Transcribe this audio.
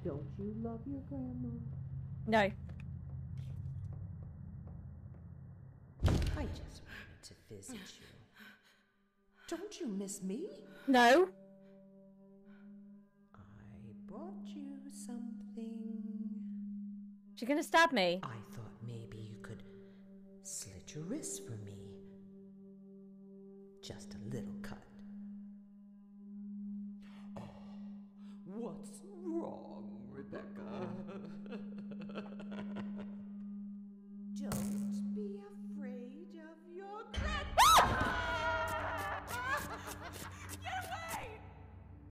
Don't you love your grandma? No. I just wanted to visit you. Don't you miss me? No. I brought you something. She's gonna stab me. I thought maybe you could slit your wrists for me. Just a little